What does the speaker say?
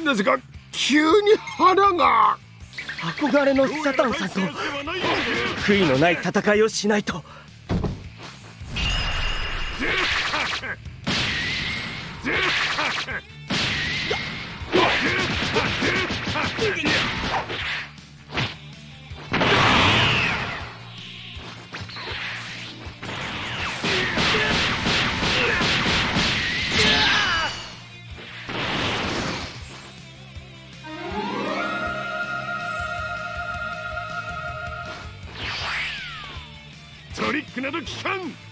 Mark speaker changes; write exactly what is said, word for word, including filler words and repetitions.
Speaker 1: なぜか急に腹が。
Speaker 2: 憧れのサタンさんと悔いのない戦いをしないと。
Speaker 1: トリックなど効かん。